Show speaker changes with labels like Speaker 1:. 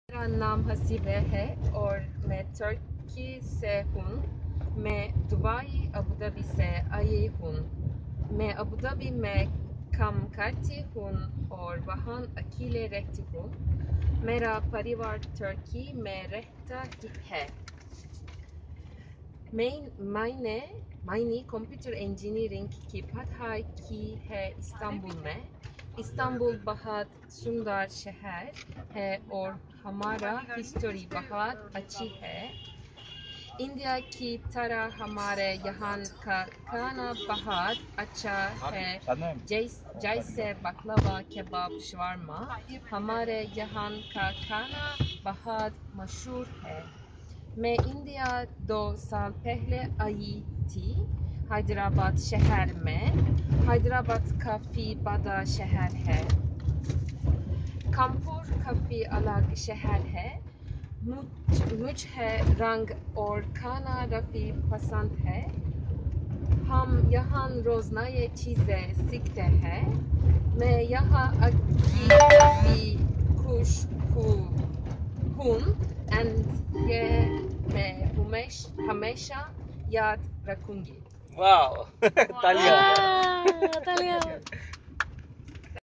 Speaker 1: मेरा नाम हसीबे है और मैं तुर्की से हूँ। मैं दुबई अबू धाबी से आई हूँ। मैं अबू धाबी में काम करती हूँ और वहाँ अकेले रहती हूँ। मेरा परिवार तुर्की में रहता है। मैंने कंप्यूटर इंजीनियरिंग की पढ़ाई की है इस्तांबुल में। इस्तांबुल बहुत सुंदर शहर है और हमारा हिस्ट्री बहुत अच्छी है। इंडिया की तरह हमारे यहाँ का खाना बहुत अच्छा है, जैसे बकलवा, कबाब, शवारमा। हमारे यहाँ का खाना बहुत मशहूर है। मैं इंडिया 2 साल पहले आई थी हैदराबाद शहर में। हैदराबाद काफी बड़ा शहर है। कानपुर काफी अलग शहर है। मुझे रंग और खाना काफी पसंद है। हम यहाँ रोज नए चीजें सीखते हैं। मैं यहाँ आके काफी खुश हूँ and ये मैं हमेशा याद रखूंगी।
Speaker 2: Wow! Talia!
Speaker 3: Ah, Talia.